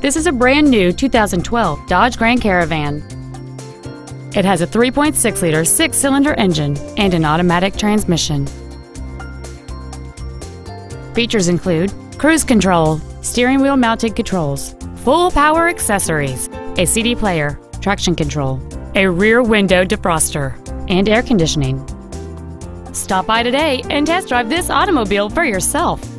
This is a brand new 2012 Dodge Grand Caravan. It has a 3.6-liter 6-cylinder engine and an automatic transmission. Features include cruise control, steering wheel mounted controls, full power accessories, a CD player, traction control, a rear window defroster, and air conditioning. Stop by today and test drive this automobile for yourself.